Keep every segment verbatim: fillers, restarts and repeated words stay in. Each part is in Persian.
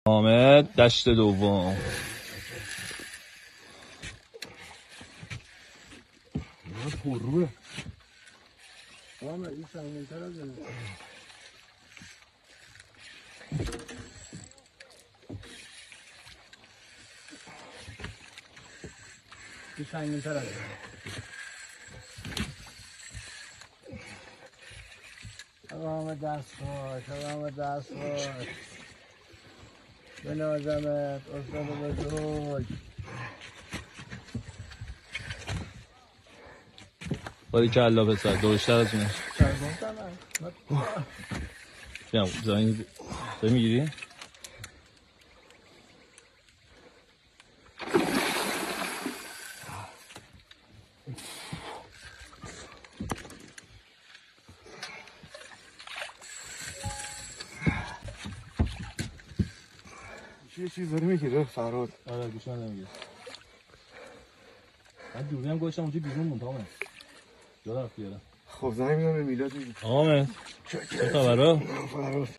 حامد دشت دوم. پر روه حامد این سنگین‌تر از اینه. این سنگین‌تر از اینه. حامد دست باش، حامد دست باش. بنازمت استاد بزرگ. باری که الله پسر دوشتر از اونه. بیام زمین داری میگیری؟ یه چیز داری میگیره فراد. آره گوش من نمیگیره. من دوری هم گوشتم اونجا بیرون مونتامه. جا رفت بیارم. خب زنگ میدم به میلاد میگه. آقا من چه خبره؟ فراد.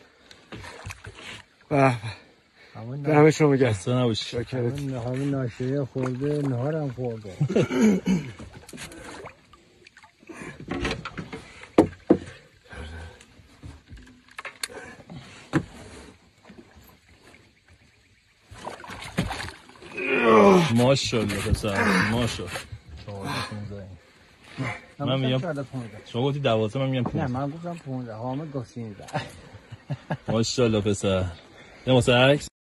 به به. دمش رو میگه. خسته نباشی. شکرت. همین ناشیه خورده، نهارم خورده. ماشاءالله پسر ماشاءالله. من میگم شما گفتی دوازده من میگم پونزده. نه من گفتم پونزده. حامد گفت سیزده. ماشاءالله پسر. نه واسه عکس